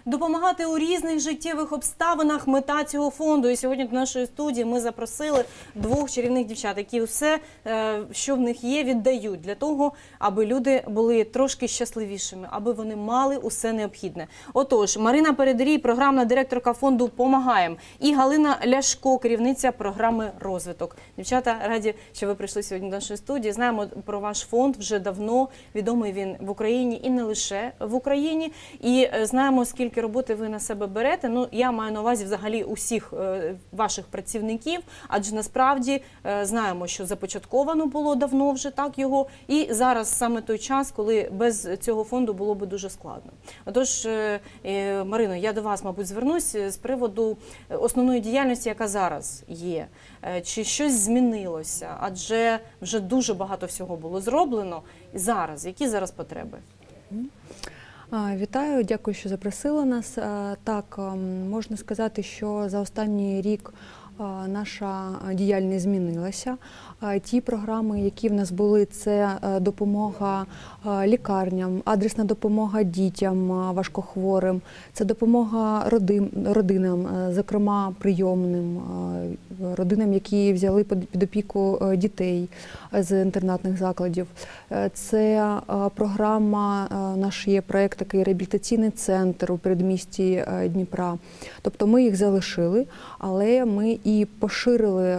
допомагати у різних життєвих обставинах – мета цього фонду. І сьогодні до нашої студії ми запросили двох чарівних дівчат, які все, що в них є, віддають для того, аби люди були трошки щасливішими, аби вони мали усе необхідне. Отож, Марина Передрій, програмна директорка фонду «Помагаєм», і Галина Ляшко, керівниця програми «Розвиток». Дівчата, раді, що ви прийшли сьогодні до нашої студії. Знаємо про ваш фонд вже давно, відомий він в Україні і не лише в Україні. І знаємо, скільки роботи ви на себе берете. Ну, я маю на увазі взагалі усіх ваших працівників, адже насправді знаємо, що започатковано було давно вже так його, і зараз саме той час, коли без цього фонду було би дуже складно. Отож, Марино, я до вас, мабуть, звернусь з приводу основної діяльності, яка зараз є. Чи щось змінилося? Адже вже дуже багато всього було зроблено. І зараз, які зараз потреби? Вітаю, дякую, що запросили нас. Так, можна сказати, що за останній рік наша діяльність змінилася. Ті програми, які в нас були, це допомога лікарням, адресна допомога дітям важкохворим, це допомога родинам, зокрема прийомним, родинам, які взяли під опіку дітей з інтернатних закладів. Це програма, наш є проєкт такий реабілітаційний центр у передмісті Дніпра. Тобто ми їх залишили, але ми і поширили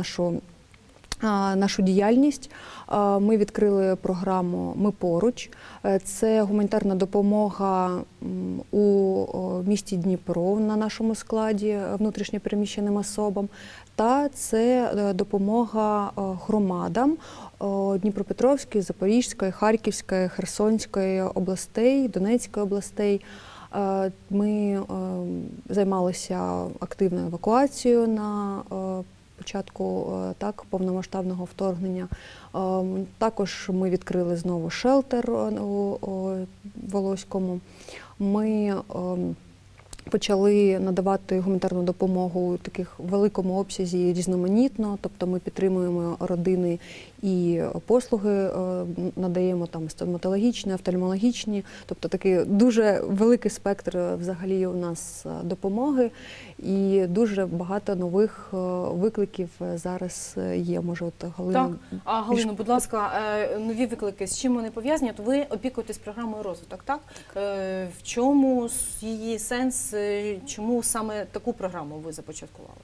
нашу діяльність. Ми відкрили програму «Ми поруч». Це гуманітарна допомога у місті Дніпро на нашому складі внутрішньо переміщеним особам. Та це допомога громадам Дніпропетровської, Запорізької, Харківської, Херсонської областей, Донецької областей. Ми займалися активною евакуацією на початку повномасштабного вторгнення. Також ми відкрили знову шелтер у Волоському. Ми почали надавати гуманітарну допомогу у таких великому обсязі різноманітно, тобто ми підтримуємо родини і послуги надаємо там стоматологічні, офтальмологічні, тобто такий дуже великий спектр взагалі у нас допомоги і дуже багато нових викликів зараз є. Може, от Галина... Так, а Галино, будь ласка, нові виклики, з чим вони пов'язані? От ви опікуєтесь програмою «Розвиток», так? В чому її сенс, чому саме таку програму ви започаткували?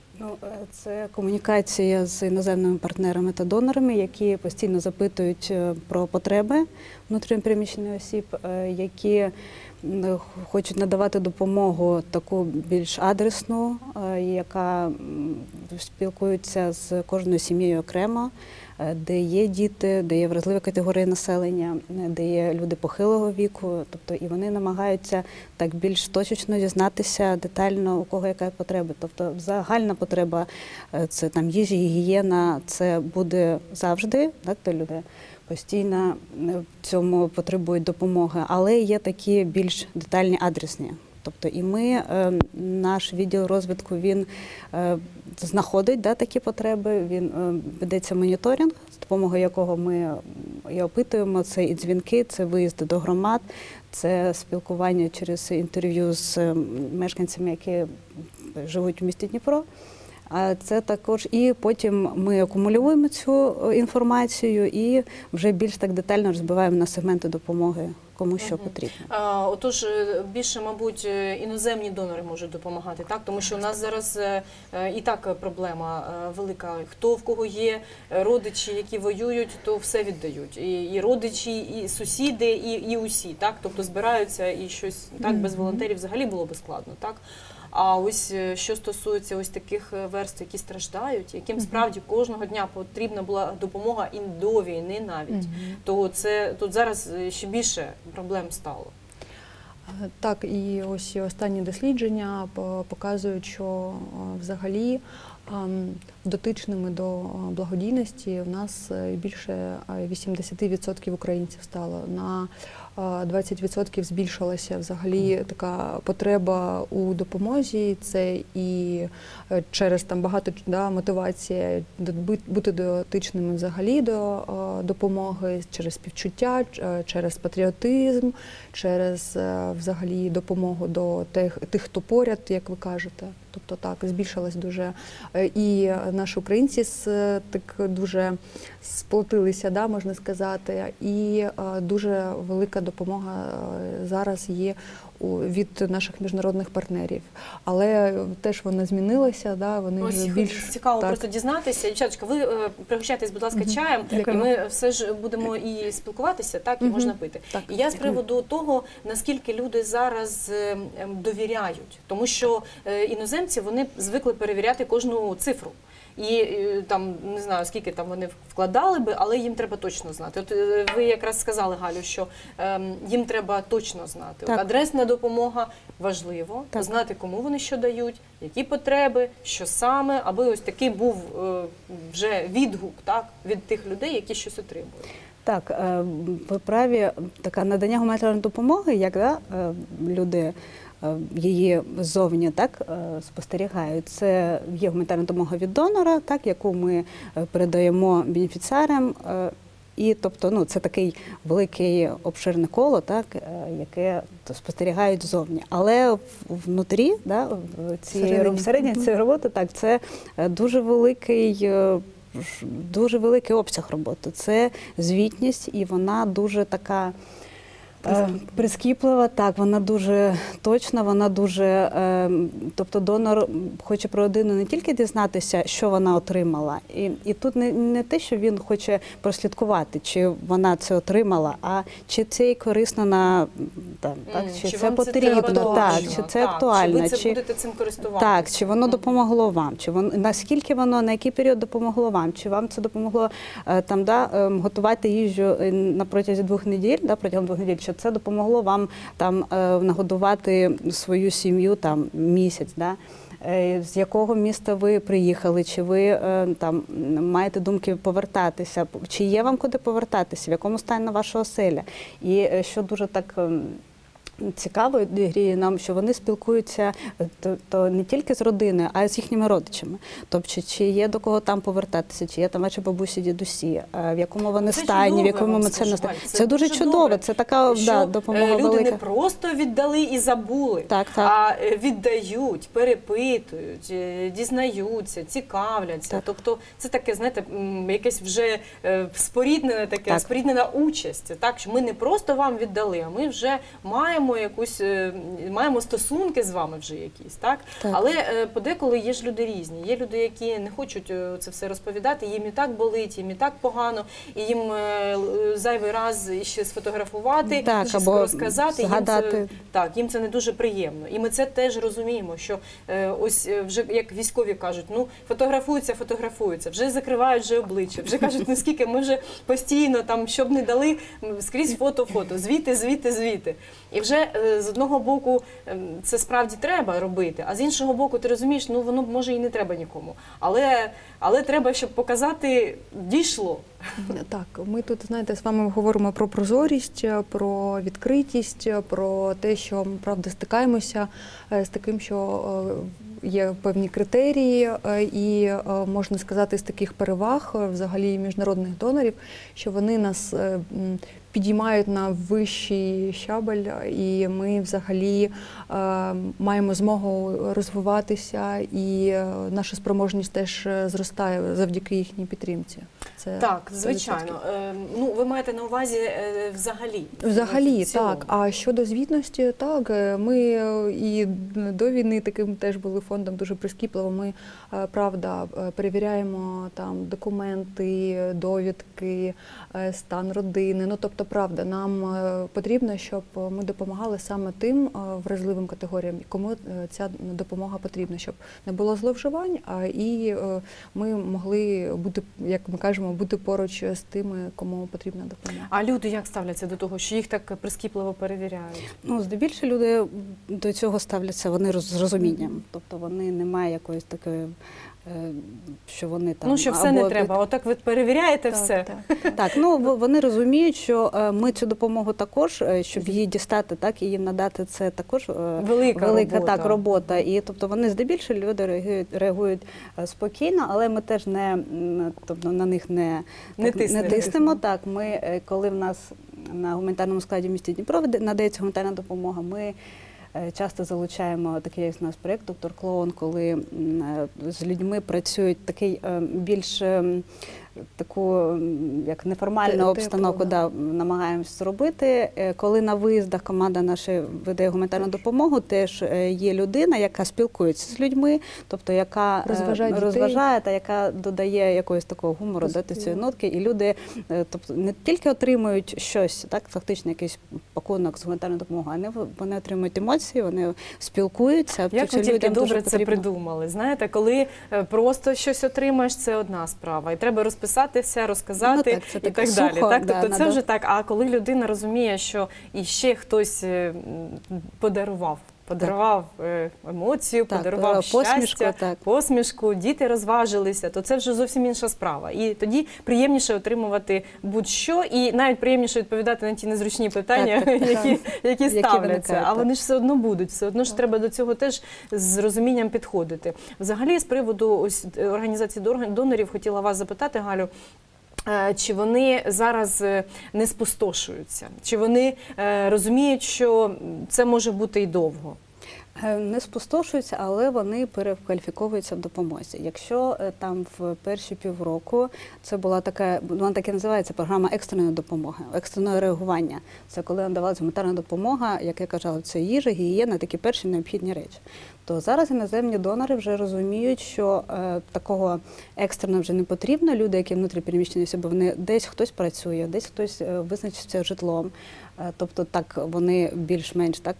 Це комунікація з іноземними партнерами та донорами, які постійно запитують про потреби внутрішньо переміщених осіб, які хочуть надавати допомогу таку більш адресну, яка спілкується з кожною сім'єю окремо, де є діти, де є вразливі категорії населення, де є люди похилого віку, тобто і вони намагаються так більш точечно дізнатися детально, у кого яка потреба. Тобто загальна потреба – це там їжа, гігієна, це буде завжди, так, то люди постійно в цьому потребують допомоги, але є такі більш детальні, адресні. Тобто і ми, наш відділ розвитку, він знаходить такі потреби, він ведеться моніторинг, з допомогою якого ми і опитуємо, це і дзвінки, це виїзди до громад, це спілкування через інтерв'ю з мешканцями, які живуть в місті Дніпро. А це також і потім ми акумулюємо цю інформацію і вже більш так детально розбиваємо на сегменти допомоги, кому що потрібно. Отож, більше, мабуть, іноземні донори можуть допомагати, так? Тому що у нас зараз і так проблема велика. Хто в кого є родичі, які воюють, то все віддають. І родичі, і сусіди, і усі, так? Тобто збираються і щось, так, без волонтерів взагалі було би складно, так? А ось що стосується ось таких верств, які страждають, яким справді кожного дня потрібна була допомога і до війни навіть, то це тут зараз ще більше проблем стало. Так, і ось останні дослідження показують, що взагалі Дотичними до благодійності у нас більше 80% українців стало. На 20% збільшилася взагалі така потреба у допомозі. Це і через там багато мотивація бути дотичними взагалі до допомоги, через співчуття, через патріотизм, через взагалі допомогу до тих, хто поряд, як ви кажете. Тобто так, збільшилась дуже. І наші українці так дуже сплотилися, можна сказати, і дуже велика допомога зараз є від наших міжнародних партнерів. Але теж вона змінилася, вони вже більш... Цікаво просто дізнатися. Дівчаточка, ви пригощайтесь, будь ласка, чаєм, і ми все ж будемо і спілкуватися, так, і можна пити. Так. І я з приводу того, наскільки люди зараз довіряють, тому що іноземці, вони звикли перевіряти кожну цифру. І там, не знаю, скільки там вони вкладали би, але їм треба точно знати. От ви якраз сказали, Галю, що їм треба точно знати. От адресна допомога важливо, знати, кому вони що дають, які потреби, що саме, аби ось такий був вже відгук, так, від тих людей, які щось отримують. Так, ви праві, така надання гуманітарної допомоги, як люди її ззовні спостерігають. Це є гуманітарна допомога від донора, яку ми передаємо бенефіціарам. І тобто, це такий великий обширне коло, яке спостерігають ззовні. Але внутрі, всередині цієї роботи, це дуже великий обсяг роботи. Це звітність, і вона дуже така прискіплива, вона дуже точна, вона дуже, тобто донор хоче про людину не тільки дізнатися, що вона отримала, і тут не те, що він хоче прослідкувати, чи вона це отримала, а чи це корисно чи це потрібно, чи це актуально, чи ви будете цим користуватися. Чи воно допомогло вам, наскільки воно, на який період допомогло вам, чи вам це допомогло готувати їжу на протязі 2 неділь, протягом 2 неділь, це допомогло вам нагодувати свою сім'ю місяць, з якого міста ви приїхали, чи ви маєте думки повертатися, чи є вам куди повертатися, в якому стані ваша оселя. І що дуже так цікаво гріє нам, що вони спілкуються то не тільки з родиною, а й з їхніми родичами. Тобто, чи є до кого там повертатися, чи є там ваші бабусі, дідусі, в якому вони стані, в якому ми це не стані. Це дуже чудово, це така допомога велика. Люди не просто віддали і забули, а віддають, перепитують, дізнаються, цікавляться. Тобто, це таке, знаєте, якесь вже споріднене таке, споріднена участь. Так, що ми не просто вам віддали, а ми вже маємо стосунки з вами вже якісь, так? Але подеколи є ж люди різні. Є люди, які не хочуть це все розповідати, їм і так болить, їм і так погано, і їм зайвий раз ще сфотографувати, щось розказати, їм це не дуже приємно. І ми це теж розуміємо, що ось вже, як військові кажуть, фотографуються, вже закривають вже обличчя, вже кажуть, наскільки ми вже постійно, щоб не дали, скрізь фото, звіти. І вже з одного боку це справді треба робити, а з іншого боку ти розумієш, воно може і не треба нікому. Але треба, щоб показати, дійшло. Так, ми тут, знаєте, з вами говоримо про прозорість, про відкритість, про те, що ми, правда, стикаємося з таким, що є певні критерії, і можна сказати, з таких переваг взагалі міжнародних донорів, що вони нас підіймають на вищий щабель, і ми взагалі маємо змогу розвиватися, і наша спроможність теж зростає завдяки їхній підтримці. Так, звичайно. Ви маєте на увазі взагалі? Взагалі, так. А щодо звітності, так, ми і до війни таким теж були фондом дуже прискіпливо. Ми, правда, перевіряємо там документи, довідки, стан родини. Тобто, правда, нам потрібно, щоб ми допомагали саме тим вразливим категоріям, кому ця допомога потрібна, щоб не було зловживань, і ми могли бути, як ми кажемо, бути поруч з тими, кому потрібна допомога. А люди як ставляться до того, що їх так прискіпливо перевіряють? Здебільшого люди до цього ставляться, вони з розумінням. Тобто вони не мають якоїсь такої що вони там... Ну, що все не треба, отак ви перевіряєте все. Так, ну вони розуміють, що ми цю допомогу також, щоб її дістати, так, і їм надати, це також велика робота. Так, робота. І тобто вони здебільшого люди реагують спокійно, але ми теж тобто, на них не тиснемо. Так, ми, коли в нас на гуманітарному складі в місті Дніпро надається гуманітарна допомога, ми часто залучаємо такий, як у нас проєкт «Доктор Клоун», коли з людьми працюють такий більш таку як неформальну обстановку, намагаємося зробити. Коли на виїздах команда наша веде гуманітарну допомогу, теж є людина, яка спілкується з людьми, тобто яка розважає та яка додає якогось такого гумору до цієї нотки. І люди тобто, не тільки отримують щось, так, фактично якийсь пакунок з гуманітарною допомогою, а вони отримують емоції, вони спілкуються. Як ви тільки добре це придумали. Знаєте, коли просто щось отримаєш, це одна справа. І треба розписатися, розказати і так далі. Тобто це вже так. А коли людина розуміє, що іще хтось подарував емоцію, подарував щастя, посмішку, діти розважилися, то це вже зовсім інша справа. І тоді приємніше отримувати будь-що, і навіть приємніше відповідати на ті незручні питання, які ставляться. А вони ж все одно будуть, все одно ж треба до цього теж з розумінням підходити. Взагалі, з приводу ось організації донорів, хотіла вас запитати, Галю, чи вони зараз не спустошуються? Чи вони розуміють, що це може бути і довго? Не спустошуються, але вони перекваліфіковуються в допомозі. Якщо там в перші півроку це була така, вона так і називається, програма екстреної допомоги, екстреного реагування. Це коли надавалася гуманітарна допомога, як я казала, це їжа, гігієна, такі перші необхідні речі. То зараз іноземні донори вже розуміють, що такого екстрено вже не потрібно. Люди, які внутрішньопереміщені особи, вони десь хтось працює, десь хтось визначився житлом. Тобто так вони більш-менш так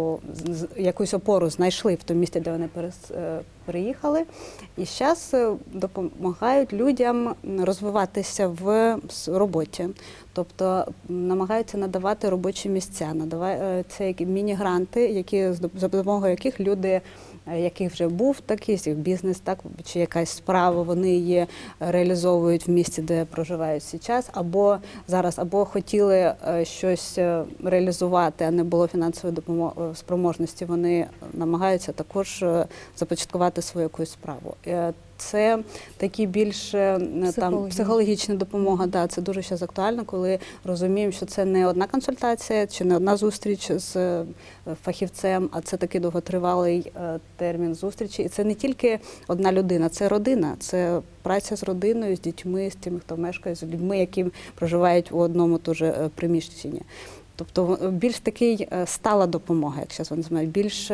якусь опору знайшли в тому місці, де вони переїхали. І зараз допомагають людям розвиватися в роботі. Тобто намагаються надавати робочі місця, це міні-гранти, за допомогою яких люди, яких вже був такий бізнес, так, чи якась справа, вони її реалізовують в місті, де проживають зараз, або хотіли щось реалізувати, а не було фінансової спроможності, вони намагаються також започаткувати свою якусь справу. Це такі більш психологічна допомога. Да, це дуже зараз актуально, коли розуміємо, що це не одна консультація чи не одна зустріч з фахівцем, а це такий довготривалий термін зустрічі. І це не тільки одна людина, це родина, це праця з родиною, з дітьми, з тими, хто мешкає, з людьми, які проживають у одному теж приміщенні. Тобто більш такий стала допомога, як зараз вони називають, більш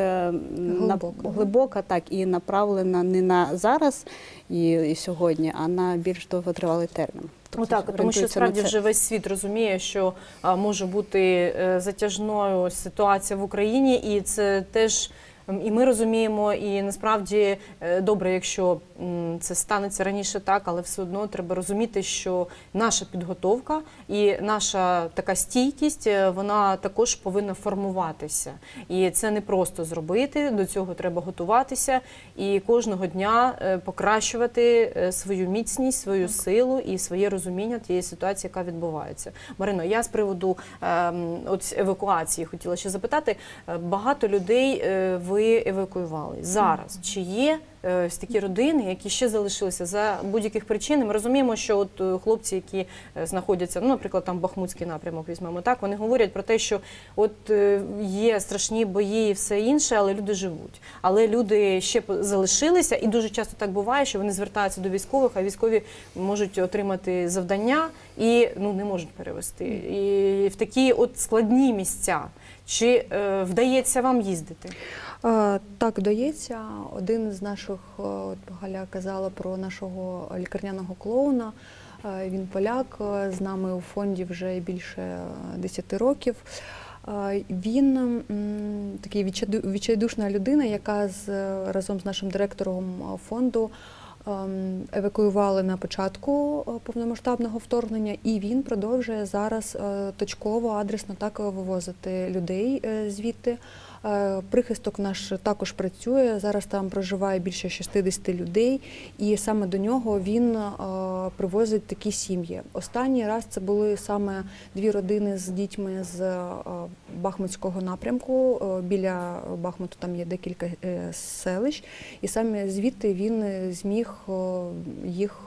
глибока, так, і направлена не на зараз і сьогодні, а на більш довготривалий термін. Так, тому що справді вже весь світ розуміє, що може бути затяжною ситуація в Україні, і це теж і ми розуміємо, і насправді добре, якщо це станеться раніше так, але все одно треба розуміти, що наша підготовка і наша така стійкість, вона також повинна формуватися. І це не просто зробити, до цього треба готуватися і кожного дня покращувати свою міцність, свою силу і своє розуміння тієї ситуації, яка відбувається. Марино, я з приводу евакуації хотіла ще запитати. Багато людей ви евакуювали. Зараз чи є такі родини, які ще залишилися за будь-яких причин? Ми розуміємо, що от хлопці, які знаходяться, ну, наприклад, там Бахмутський напрямок візьмемо так, вони говорять про те, що от є страшні бої і все інше, але люди живуть. Але люди ще залишилися, і дуже часто так буває, що вони звертаються до військових, а військові можуть отримати завдання і не можуть перевести. І в такі от складні місця. Чи вдається вам їздити? Так, вдається. Один з наших, от Галя казала про нашого лікарняного клоуна, він поляк, з нами у фонді вже більше 10 років. Він такий відчайдушна людина, яка разом з нашим директором фонду евакуювали на початку повномасштабного вторгнення, і він продовжує зараз точково, адресно так вивозити людей звідти. Прихисток наш також працює, зараз там проживає більше 60 людей, і саме до нього він привозить такі сім'ї. Останній раз це були саме 2 родини з дітьми з Бахмутського напрямку. Біля Бахмуту там є декілька селищ, і саме звідти він зміг їх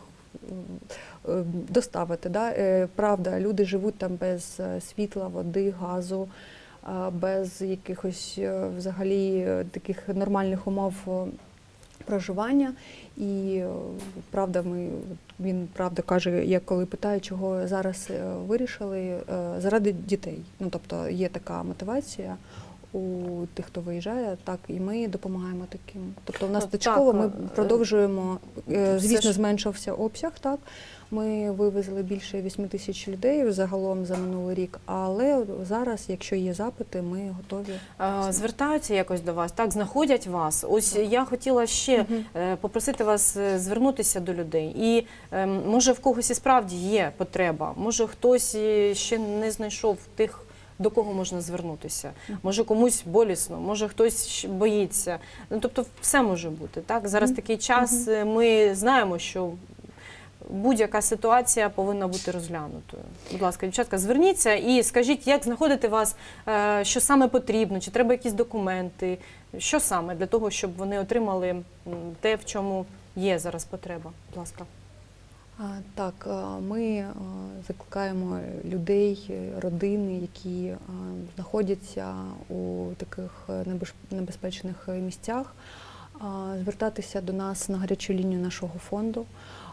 доставити. Да? Правда, люди живуть там без світла, води, газу, без якихось взагалі таких нормальних умов проживання. І правда, він правда каже, я коли питаю, чого зараз вирішили, заради дітей. Ну, тобто є така мотивація у тих, хто виїжджає, так, і ми допомагаємо таким. Тобто у нас точково ми продовжуємо, звісно, зменшився обсяг, так, ми вивезли більше 8 тисяч людей загалом за минулий рік, але зараз, якщо є запити, ми готові. Звертаються якось до вас, так, знаходять вас. Ось я хотіла ще попросити вас звернутися до людей. І може в когось і справді є потреба, може хтось ще не знайшов тих, до кого можна звернутися. Може комусь болісно, може хтось боїться. Ну, тобто все може бути. Так? Зараз такий час, ми знаємо, що будь-яка ситуація повинна бути розглянутою. Будь ласка, дівчатка, зверніться і скажіть, як знаходити вас, що саме потрібно, чи треба якісь документи, що саме для того, щоб вони отримали те, в чому є зараз потреба. Будь ласка. Так, ми закликаємо людей, родини, які знаходяться у таких небезпечних місцях, звертатися до нас на гарячу лінію нашого фонду.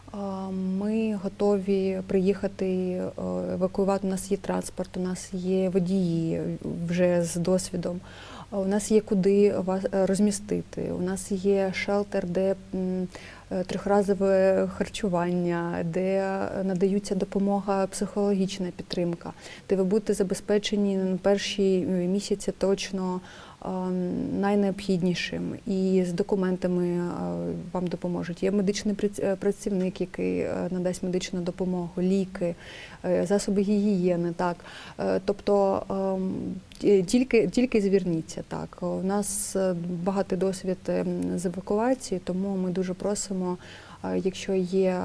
Ми готові приїхати, евакуювати. У нас є транспорт, у нас є водії вже з досвідом. У нас є куди вас розмістити, у нас є шелтер, де трьохразове харчування, де надаються допомога, психологічна підтримка, де ви будете забезпечені на перші місяці точно найнеобхіднішим, і з документами вам допоможуть. Є медичний працівник, який надасть медичну допомогу, ліки, засоби гігієни. Так. Тобто тільки зверніться. Так. У нас багатий досвід з евакуації, тому ми дуже просимо, якщо є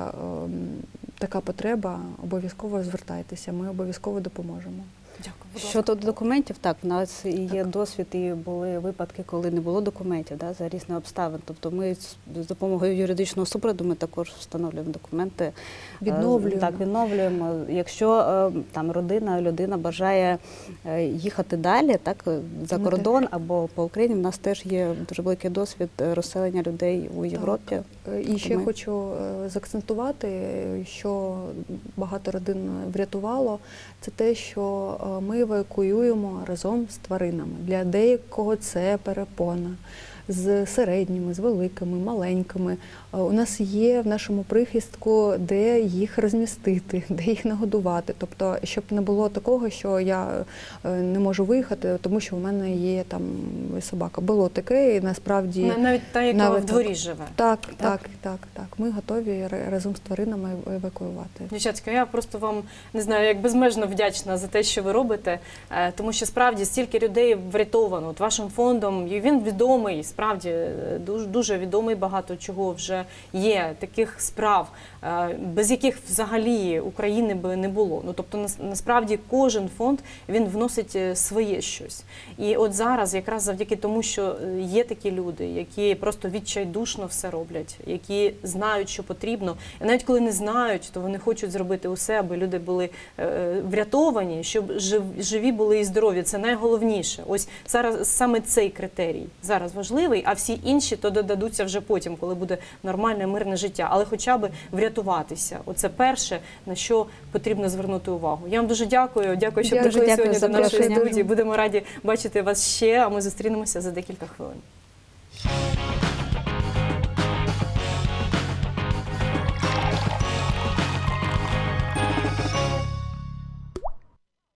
така потреба, обов'язково звертайтеся, ми обов'язково допоможемо. Дякую. Щодо документів, так, у нас є досвід і були випадки, коли не було документів, да, за різних обставин. Тобто ми з допомогою юридичного супроводу ми також встановлюємо документи. Відновлюємо. Так, відновлюємо. Якщо там людина бажає їхати далі, так, за кордон або по Україні, в нас теж є дуже великий досвід розселення людей у Європі. Так. І ще хочу заакцентувати, що багато родин врятувало, це те, що ми евакуюємо разом з тваринами. Для деякого це перепона. З середніми, з великими, маленькими. У нас є в нашому прихистку, де їх розмістити, де їх нагодувати. Тобто, щоб не було такого, що я не можу виїхати, тому що в мене є там собака. Було таке, і насправді... Навіть та, яка в дворі живе. Так. Ми готові разом з тваринами евакуювати. Дівчатка, я просто вам, не знаю, як безмежно вдячна за те, що ви робите, тому що справді стільки людей врятовано от вашим фондом, і він відомий, справді дуже відомий, багато чого вже є, таких справ, без яких взагалі України би не було. Ну, тобто, насправді, кожен фонд, він вносить своє щось. І от зараз, якраз завдяки тому, що є такі люди, які просто відчайдушно все роблять, які знають, що потрібно, і навіть коли не знають, то вони хочуть зробити усе, аби люди були врятовані, щоб живі були і здорові. Це найголовніше. Ось зараз саме цей критерій зараз важливий, а всі інші то додадуться вже потім, коли буде нормальне, мирне життя. Але хоча б врятуватися. Оце перше, на що потрібно звернути увагу. Я вам дуже дякую. Дякую, що прийшли сьогодні до нашої студії. Будемо раді бачити вас ще, а ми зустрінемося за декілька хвилин.